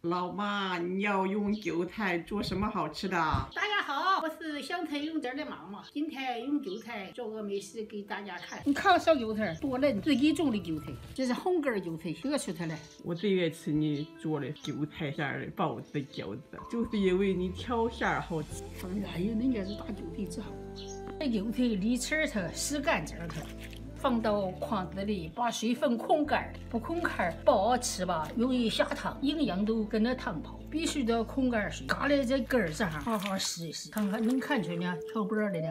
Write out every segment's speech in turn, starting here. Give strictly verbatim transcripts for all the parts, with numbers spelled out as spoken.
老妈，你要用韭菜做什么好吃的？ 大家好，我是香菜用点的妈妈。今天用韭菜做个美食给大家看。你看小韭菜多嫩，自己种的韭菜，这是红根韭菜，得出它来。 我最爱吃你做的韭菜馅的包子饺子，就是因为你调馅好吃。 哎呀，人家是打韭菜之后，这韭菜里吃它，湿干净它。 放到筐子里，把水分控干，不控干不好吃吧，容易下汤，营养都跟着汤跑。必须得控干水，嘎来这根儿上好好试一试，看看能看出呢调波的呢。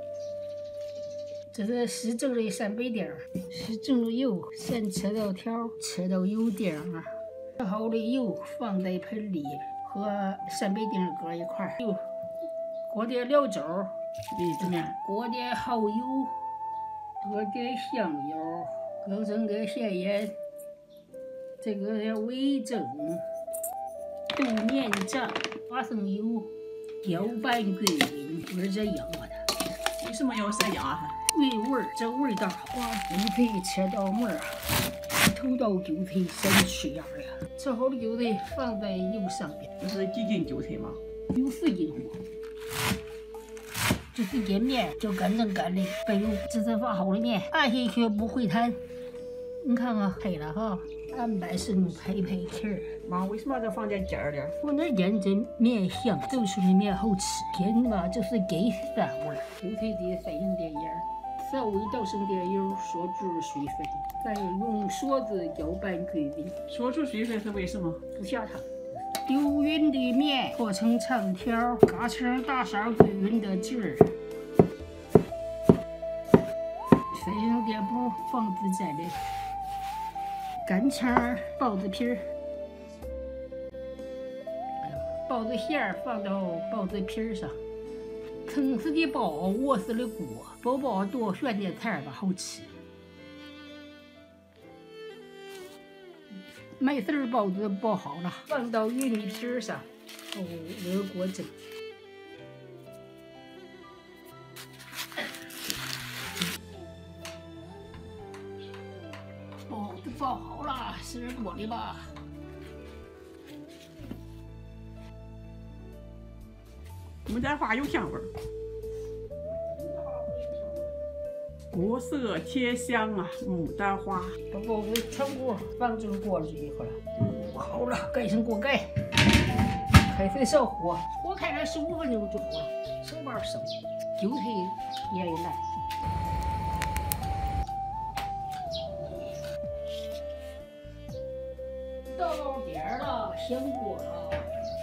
这是湿蒸的三杯丁，湿蒸的油先切到条，切到油丁啊。切好的油放在盆里，和三杯丁搁一块儿。又裹点料酒，里子面裹点蚝油。 搁点香油，搁上点咸盐，这个要微蒸，豆面酱，花生油，搅拌均匀，或者养啊它。 为什么要这样啊？ 原味儿，这味道好。把韭菜切到末儿，头道韭菜先吃样呀。切好的韭菜放在油上边。 这是几斤韭菜吗？ 有四斤货。 这是碱面，就干正干的白油，这是发好的面，按下去不会弹。你看看黑了哈，按百生拍拍气儿。 妈，为什么要再放点碱儿点？ 我那碱这面香，做出的面好吃。碱嘛，就是给膻味儿。韭菜得撒上点盐，稍微倒上点油，锁住水分，再用勺子搅拌均匀。 锁住水分是为什么？ 不下汤。 丢匀的面和成长条，嘎成大勺均匀的劲儿，塞上点布，防止粘连。干肠包子皮儿，包子馅儿放到包子皮儿上，城市的包，卧室的锅，包包多选点菜吧，好吃。 麦丝儿包子包好了，放到玉米皮儿上，哦，热锅蒸。包子包好了，是热锅里吧？ 牡丹花有香味儿。 国色天香啊，牡丹花。 把包子全部放进锅里去了，好了，盖上锅盖，开水烧火，火开了十五分钟就好了，手把生，韭菜也有烂。到点儿了，香锅了，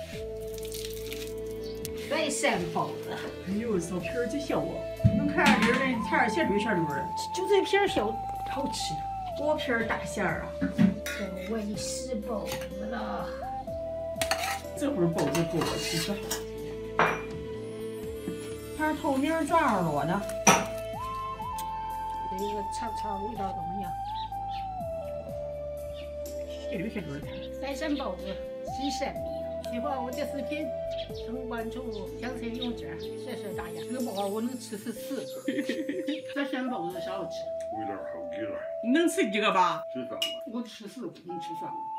再扇包子。 哎呦，小皮儿真香哦！ 能看里边的馅儿咸绿咸绿的， 韭菜皮儿小，好吃。 薄皮儿大馅儿啊！ 这我一湿包子了， 这会儿包子够我吃的。看透明状了呢。 这个尝尝味道怎么样？ 咸绿咸绿的。 三鲜包子新鲜米。喜欢我的视频，请关注香菜用纸，谢谢大家。这个包我能吃十四个。三鲜包子啥好吃？ 味道好极了。 你能吃几个吧？ 吃饭了。 我吃四个，能吃三个。